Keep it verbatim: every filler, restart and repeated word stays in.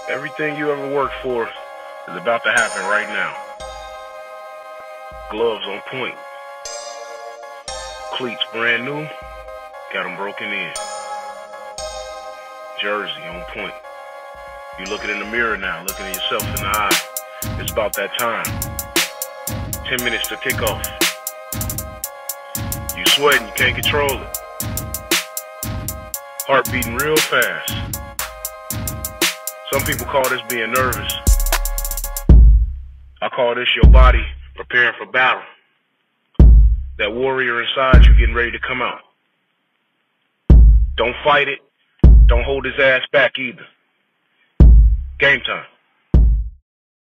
Everything you ever worked for is about to happen right now. Gloves on point. Cleats brand new. Got them broken in. Jersey on point. You looking in the mirror now, looking at yourself in the eye. It's about that time. Ten minutes to kick off. You sweating, you can't control it. Heart beating real fast. Some people call this being nervous. I call this your body preparing for battle. That warrior inside you getting ready to come out. Don't fight it. Don't hold his ass back either. Game time.